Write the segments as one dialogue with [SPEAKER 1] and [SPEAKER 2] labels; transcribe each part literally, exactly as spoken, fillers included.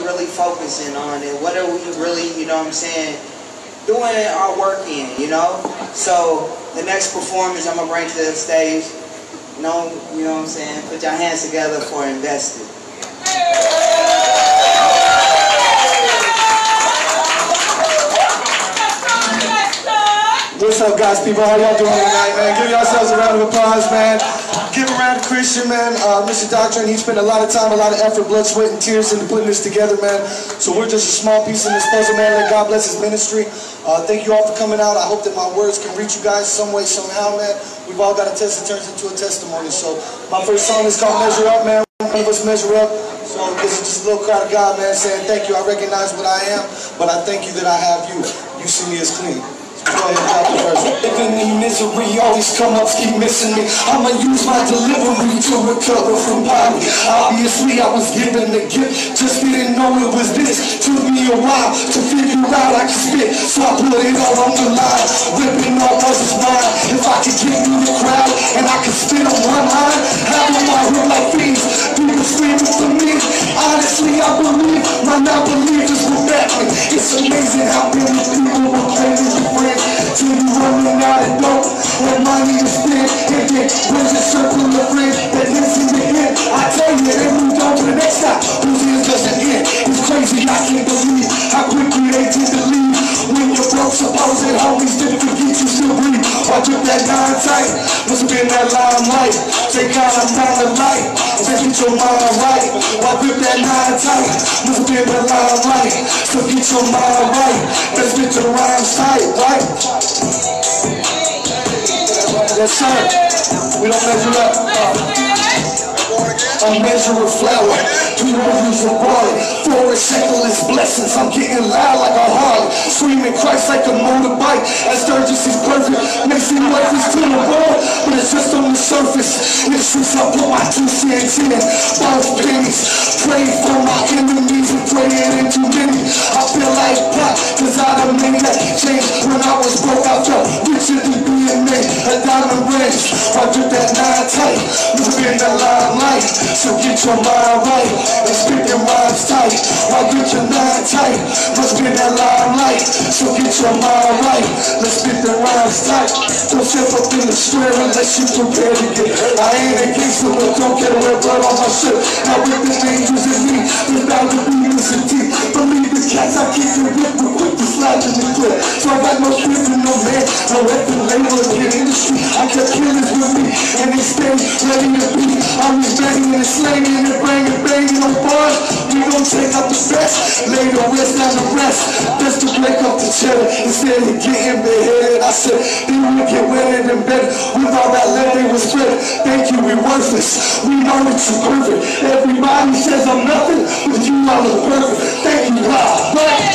[SPEAKER 1] really focusing on and what are we really, you know what I'm saying, doing our work in, you know? So the next performance I'm gonna bring to the stage, you know, you know what I'm saying, put your hands together for Invested.
[SPEAKER 2] What's up, guys, people? How y'all doing tonight, man? Give yourselves a round of applause, man. Give a round to Christian, man. Uh, Mister Doctrine, he spent a lot of time, a lot of effort, blood, sweat, and tears into putting this together, man. So we're just a small piece in this puzzle, man. Let God bless his ministry. Uh, thank you all for coming out. I hope that my words can reach you guys some way, somehow, man. We've all got a test that turns into a testimony. So my first song is called Measure Up, man. One of us measure up. So this is just a little crowd of God, man, saying thank you. I recognize what I am, but I thank you that I have you. You see me as clean. Living in misery, always come up, keep missing me. I'ma use my delivery to recover from poverty. Obviously I was given the gift, just didn't know it was this. Took me a while to figure out I could spit, so I put it all on the line. Ripping off others' mind. If I could get through the crowd and I could spit on one line, having my hood like fiends, people screaming for me. Honestly I believe my non-believers will back me. It's amazing how many people will claim your friend till you running out of dope and money to spend, and then where's the circle of friends that lives in the end? I tell you, they moved on to the next stop, whose ears doesn't end. It's crazy, I can't believe how quickly they tend to leave. When you're broke, supposed homies didn't forget you still breathe. I took that nine tight, must have been that limelight. Take out, I'm down the light, so get your mind right. I grip that nine tight, must have been that limelight, so get your mind right. Let's get your rhymes tight, right? Yes, sir. We don't measure up. A measure of flour, two rivers of water, for a shekel is blessings. I'm getting loud like a harlot, screaming Christ like a motorbike. As Sturgis is perfect, makes me worthless to the world, but it's just on the surface. In the streets I put my two cents in, both pennies. Pray for my enemies and pray it into many. I feel like Pop, cause I done made that change. When I was broke, I felt richer than being made. A diamond ring, I took that nine tight, move in the limelight. So get your mind right, and spit your rhymes tight. I'll get your nine tight, must be that limelight. So get your mind right, let's spit the rhymes tight. Don't step up in the square unless you prepare to get hurt. I ain't a gangster, but don't get away blood on my shirt. Now with the angels in me, there's bound to be innocent teeth. Believe the cats, I keep it whip, but quick to slide in the clip. So I got no fear for no man, no weapon label in the industry. I kept killers with me, and they stay ready to beat. I was banging and slanging and banging, banging on bars. We gon' take out the best, lay the rest down the rest. Best to break up the cheddar instead of getting beheaded. I said, they will get wetter than better. With all that lead they was spread. Thank you, we worthless. We know that you're perfect. Everybody says I'm nothing, but you all are perfect. Thank you, God.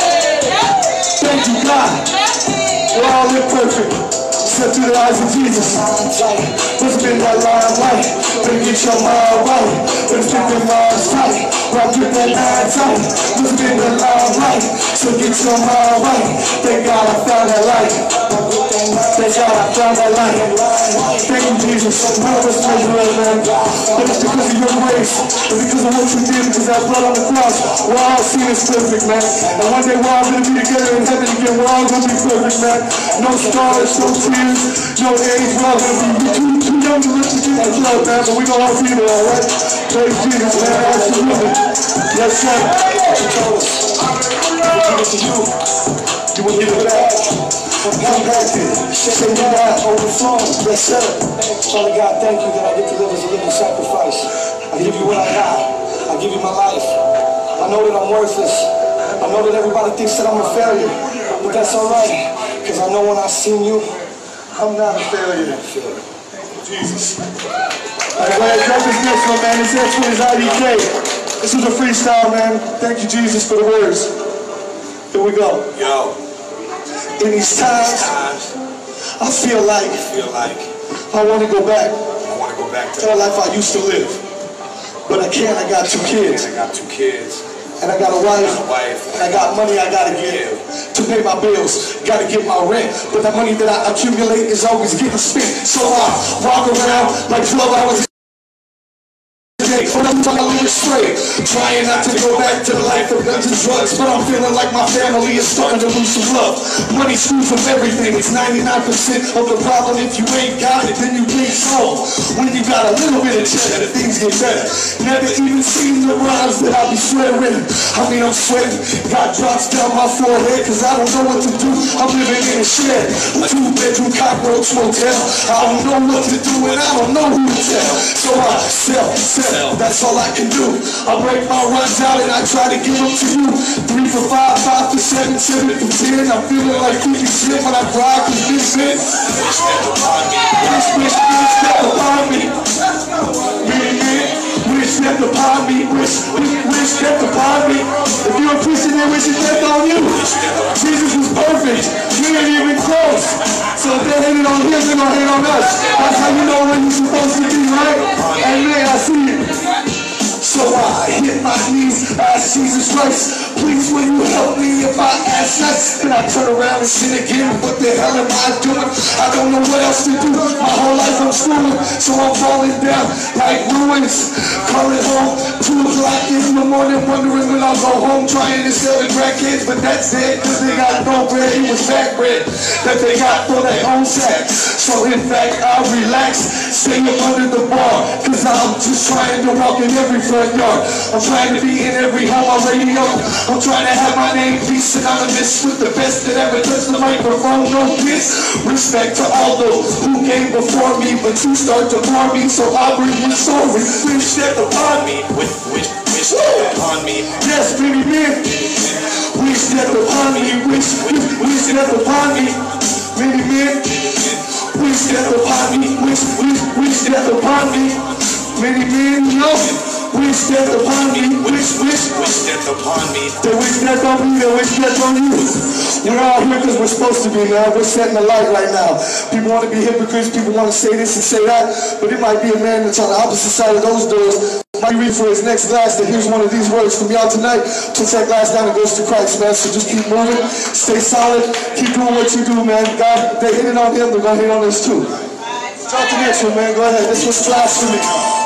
[SPEAKER 2] Thank you, God. We're all imperfect. Step through the eyes of Jesus. Must been that limelight. Better get your mind right. Better spit them rhymes tight. Rock with that nine tight. Must been that limelight. So get your mind right. Thank God I found that light. Thank God I found that light. Thank you, Jesus. None of us measure up, man. But it's because of your grace. It's because of what you did. Because that blood on the cross. We're all seen as perfect, man. And one day we're all going to be together in heaven again. We're all going to be perfect, man. No stars, no tears, no age. We're all going to be too, too young to listen to that love, man. But we're going to all be there, all right? Praise Jesus, man. Absolutely. Yes, sir. What you told us. Give it to you. You will give it back. Come back here. Say you got overflowing. Yes, sir. Father God, thank you that I get to live as a living sacrifice. I give you what I got. I give you my life. I know that I'm worthless. I know that everybody thinks that I'm a failure. But that's all right. Because I know when I seen you, I'm not a failure. Jesus. All right, go ahead, drop this next one, man. This next one is I D K. This was a freestyle, man. Thank you, Jesus, for the words. Here we go.
[SPEAKER 3] Yo.
[SPEAKER 2] In these times, I feel like,
[SPEAKER 3] feel like
[SPEAKER 2] I want to go back.
[SPEAKER 3] I want to go back to
[SPEAKER 2] the life I used to live. But I can't. I got two kids.
[SPEAKER 3] I got two kids.
[SPEAKER 2] And I got a wife.
[SPEAKER 3] A wife.
[SPEAKER 2] And I got money I gotta give to pay my bills. Gotta get my rent. But the money that I accumulate is always getting spent. So I walk around like twelve hours. Hey, but I'm totally straight. Trying not to go back to the life of guns and drugs, but I'm feeling like my family is starting to lose some love. Money screws from everything. It's ninety-nine percent of the problem. If you ain't got it, then you can't solve. When you got a little bit of cheddar, things get better. Never even seen the rhymes that I be sweating. I mean, I'm sweating. Got drops down my forehead, cause I don't know what to do. I'm living in a shed, a two-bedroom cockroach motel. I don't know what to do and I don't know who to tell. So I sell, sell, that's all I can do. I break my runs out and I try to give them to you. Three for five, five for seven, seven for ten. I'm feeling like keeping shit when I cry, cause this is wish, wish, wish, step upon me. Wish, step upon me. Wish, wish, wish, step upon me. If you're a Christian, then wish it stepped on you. Jesus was perfect. We ain't even close. So if they're hating on him, they're gonna hate on us. That's how you know when you're supposed to be, right? Amen, I see it. So I hit my knees, ask Jesus Christ, please will you help me if I ask nice? Then I turn around and sin again, what the hell am I doing? I don't know what else to do, my whole life I'm screwing, so I'm falling down like ruins. Calling home, two o'clock in the morning, wondering when I'll go home, trying to sell the grandkids, but that's it, cause they got no bread, it was fat bread that they got for their own sack. So in fact, I'll relax, stay up under the bar, cause I'm just trying to walk in every front yard. I'm trying to be in every home on radio. I'm trying to have my name be synonymous with the best that ever touched the microphone. No piss. Respect to all those who came before me, but you start to bore me, so I'll bring my story. Wish step upon me.
[SPEAKER 3] Wish, wish, wish step upon me.
[SPEAKER 2] Yes, baby man. Wish step upon me. Wish, wish, wish step upon me. Baby man. Wish step upon me. Wish, wish, wish step upon me. Baby man, no. Wish stepped upon me, wish, wish,
[SPEAKER 3] wish stepped upon me.
[SPEAKER 2] They wish stepped on me, they wish stepped on you. We're all here because we're supposed to be, man. We're setting the light right now. People want to be hypocrites, people want to say this and say that, but it might be a man that's on the opposite side of those doors. Might read for his next glass that here's one of these words from y'all tonight. Puts that glass down and goes to Christ, man. So just keep moving, stay solid, keep doing what you do, man. God, they hit it on him, they're going to hit on us too. Talk to the next one, man. Go ahead. This one's blasphemy.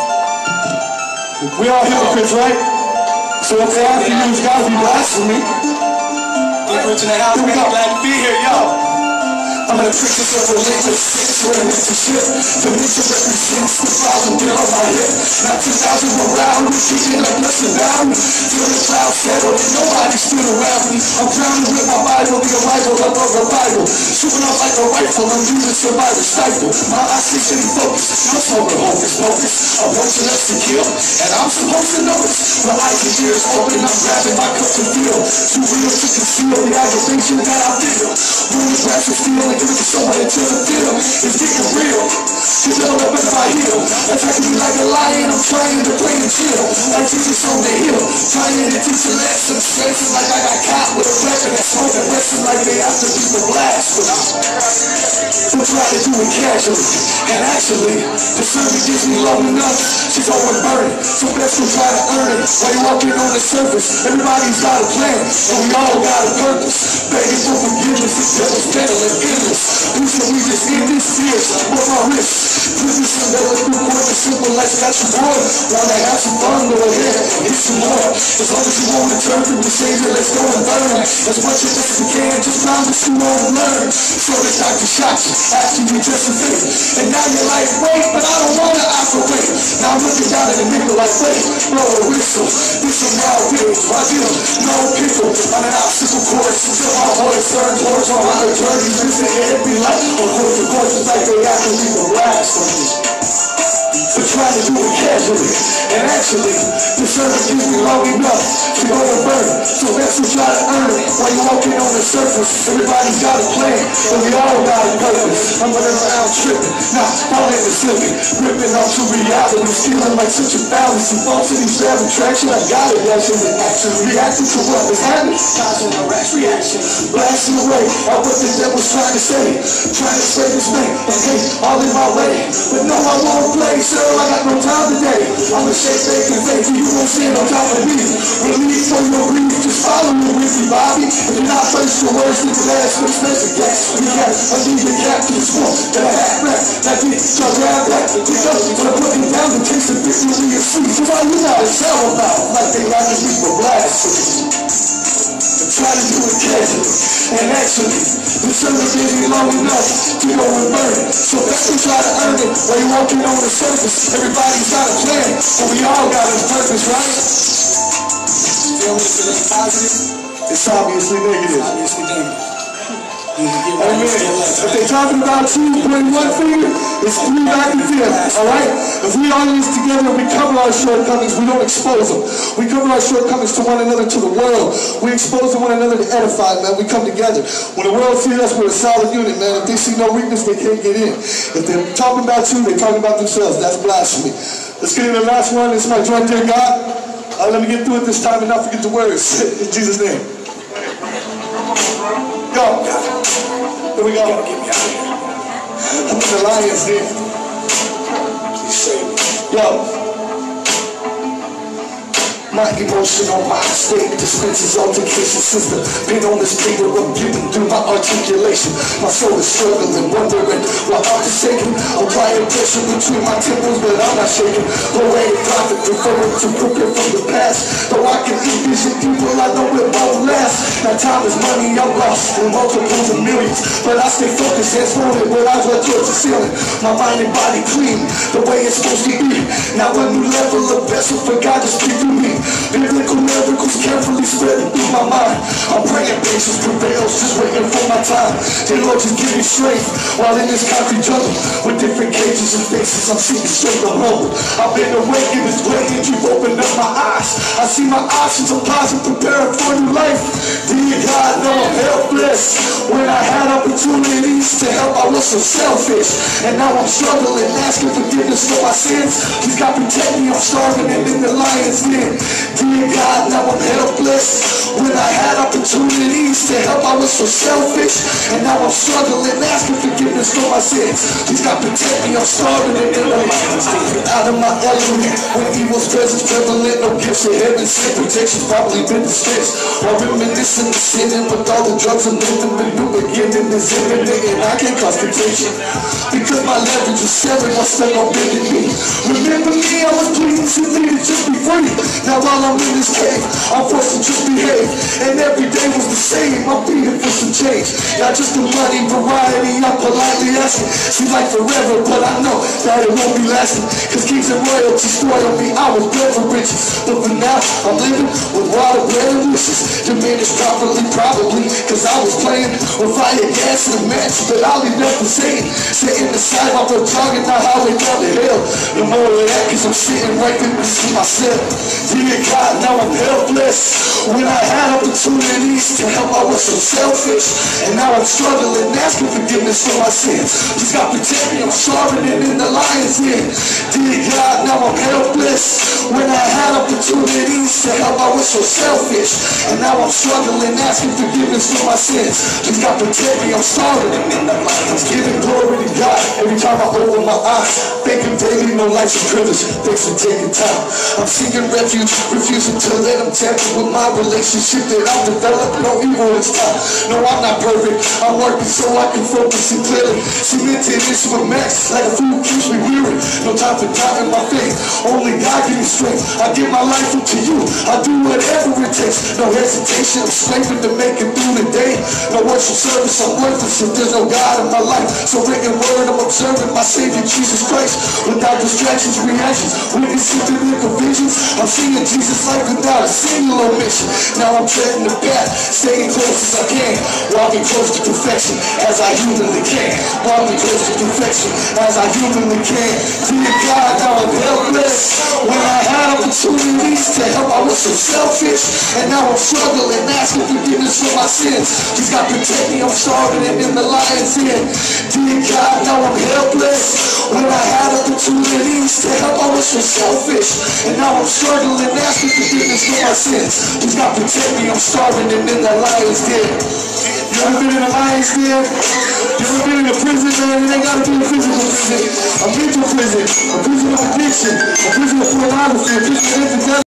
[SPEAKER 2] We all hypocrites, right? So if they after you, it's gotta be blasphemy.
[SPEAKER 3] Different in the house, man. I'm glad to be here, yo.
[SPEAKER 2] I'm gonna trick this up with liquid six for a mix of shit. The mix of represents the thousand bill on my head. Now two thousand around, we're kicking up nothing down. Till the clouds settle and nobody's still around me. I'm drowning with my Bible, the arrival of a revival. Shooting off like a rifle, I'm using survivor stifle. My eyes stay focus, no smoker, hocus pocus. I'm watching us to kill, and I'm supposed to notice. My eyes and ears open, I'm grabbing my cup to feel. Too real to conceal the aggravation that I feel. Rules, raps, and steel, and give it to someone until the feel is getting real. She's held up in my heel, attacking me like a lion, I'm trying to play and chill. Like Jesus on the hill, trying to teach a lesson. Stressing like I got caught with a weapon and smoking lesson like they have to be the blasphemy. So try to do it casually, and actually, the sermon gives me low enough. She's overburdened, so best to try to earn it. While you're walking on the surface, everybody's got a plan, and we all got a purpose. Begging for forgiveness, the devil's peddling endless. We said we just end these fears with my wrist. Put me some that look good, more simple like got your boy. Wanna have some fun, go ahead, get some more. As long as you want to turn from the Savior, let's go and learn. As much as we can, just promise you won't learn. So the doctor shot you, after you just a faith. And now you're like, wait, but I don't wanna operate. Now I'm looking down at the nigga like, wait, blow a whistle. This is how it is, I deal, no people on an obstacle course. Until my voice turns towards all my attorneys. Listen, it'd be like, on course to course, it's like they have to leave a blasphemy. But try to do it casually, and actually, the service gives me long enough to go and burn. So that's what try to earn it. While you're walking on the surface, everybody's got a plan, and we all got a purpose. I'm running around tripping, not falling and slipping, ripping onto reality, feeling like such a fallacy. Falsity, grab attraction, I got it, actually. Actually, reacting to what is happening, causing a rash reaction, blasting away at what the devil's trying to say, trying to save his name, and hate all in my way. But no, I won't play, sir, I got no time today. I'm a shake, fake, and fake, you won't see it on top of me. Release on your grief, just follow me with me. Bobby. If you're not first to words, then the last week's measure. Yes, we got a lead the captain's one. That I have rap, that did your grab back. Pick up, when I put me down, the taste of victory is sweet. So why you not a tell about like they got to leave the blast. Try to do it casually, and actually, the service isn't long enough to go and burn it. So let's try to earn it while you're walking on the surface. Everybody's got a plan, but we all got a purpose, right?
[SPEAKER 3] Feel me? Feeling positive?
[SPEAKER 2] It's obviously negative.
[SPEAKER 3] Obviously negative.
[SPEAKER 2] Amen. If they're talking about two, point one finger, it's three back to them, alright? If we all use together, we cover our shortcomings, we don't expose them. We cover our shortcomings to one another, to the world. We expose to one another to edify, man. We come together. When the world sees us, we're a solid unit, man. If they see no weakness, they can't get in. If they're talking about you, they're talking about themselves. That's blasphemy. Let's get into the last one. This is my joint, dear God. Uh, let me get through it this time and not forget the words. In Jesus' name. Go. Here we go. I'm in the Lions Den. Yo. My emotional mind state dispenses altercation system. Been on this paper, I'm getting through my articulation. My soul is struggling, wondering why I'm shaking. Applying pressure between my temples, but I'm not shaking. Poetic prophet, referring to broken from the past. Though I can envision people, I know it won't last. Now time is money, I'm lost in multiples of millions. But I stay focused, hands forward, but eyes right towards the ceiling. My mind and body clean, the way it's supposed to be. Now a new level of vessel for God to speak through me. Biblical miracles carefully spreading through my mind. I'm praying patience prevails, just waiting for my time. Dear Lord, just give me strength while in this concrete jungle with different cages and faces. I'm seeking straight to humble. I've been awakened this way and you've opened up my eyes. I see my options of positive, preparing for new life. Dear God, no, I'm helpless. When I had opportunities to help, I was so selfish. And now I'm struggling, asking forgiveness for my sins. Please God protect me, I'm starving and in the lion's den. Dear God, now I'm helpless. When I had opportunities to help, I was so selfish. And now I'm struggling, asking forgiveness for my sins. Please God protect me, I'm starving and in the lion's den. Out of my element, when evil's presence prevalent, no gifts of heaven, sin protection's probably been dispensed. While reminiscing the sinning with all the drugs and living, the new beginning is imminent, and I can't cause contagion. Because my leverage is seven, I'm stuck on bending me. Remember me, I was pleading simply to just be free. Now while I'm in this cave, I'm forced to just behave. And every day was the same, I'm pleading for some change. Not just the money, variety, I'm politely asking. Seems like forever, but I know that it won't be lasting. Cause kings and royalty spoiled me, I was bred for riches. But for now, I'm living with water, bread, and wishes. Diminished properly, probably, cause I was playing with fire, gas, and a match. But I'll leave nothing saying. Sitting beside my road, jogging the highway down the hill. No more of that, cause I'm sitting right there with myself. Dear God, now I'm helpless. When I had opportunities to help, I was so selfish. And now I'm struggling, asking forgiveness for my sins. Please God protect me, I'm starving and in the lion's den. Dear God, now I'm helpless. When I had opportunities to help, I was so selfish. And now I'm struggling, asking forgiveness for my sins. Please God protect me, I'm starving and in the lion's den. Giving glory to God every time I open my eyes. Thinking daily, no life's a privilege. Thanks for taking time. I'm seeking refuge, refusing to let them tamper with my relationship that I've developed. No evil is time. No, I'm not perfect. I'm working so I can focus and clearly. Cemented into a max like a fool keeps me weary. No time for doubting my faith. Only God gives me strength. I give my life up to you. I do whatever it takes. No hesitation. I'm scraping to make it through the day. No worship service. I'm worthless if there's no God in my life. So written word, I'm observing my Savior Jesus Christ. Without distractions, reactions, witnessing to the visions. I'm seeing Jesus like without a single omission. Now I'm treading the path, staying close as I can, walking close to perfection as I humanly can. Walking close to perfection as I humanly can. Dear God, now I'm helpless. When I had opportunities to help, I was so selfish. And now I'm struggling, asking forgiveness for my sins. Please God protect me, I'm starving and in the lion's den. Dear God, now I'm helpless. When I had opportunities to help, I was so selfish. And now I'm struggling, asking forgiveness for my sins. Please God protect me, I'm starving and in the lion's den. You ever been in a lion's den? You ever been in a prison, man? It ain't gotta be a physical prison. A mental prison, a prison of addiction, a prison of pornography, a prison of infidelity.